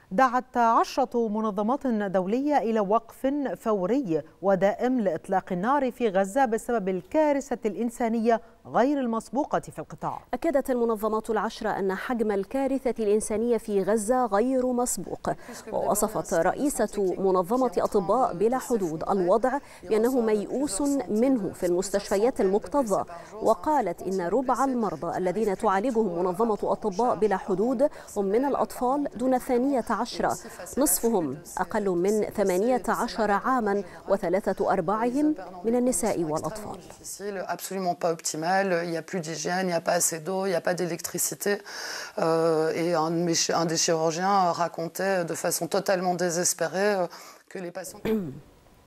دعت 10 منظمات دولية إلى وقف فوري ودائم لإطلاق النار في غزة بسبب الكارثة الإنسانية غير المسبوقة في القطاع. أكدت المنظمات ال10 أن حجم الكارثة الإنسانية في غزة غير مسبوق، ووصفت رئيسة منظمة أطباء بلا حدود الوضع بأنه ميؤوس منه في المستشفيات المكتظة، وقالت إن ربع المرضى الذين تعالجهم منظمة أطباء بلا حدود هم من الأطفال دون 12، نصفهم أقل من 18 عاما وثلاثة أرباعهم من النساء والأطفال. Il n'y a plus d'hygiène, il n'y a pas assez d'eau, il n'y a pas d'électricité. Et un des chirurgiens racontait de façon totalement désespérée que les patients...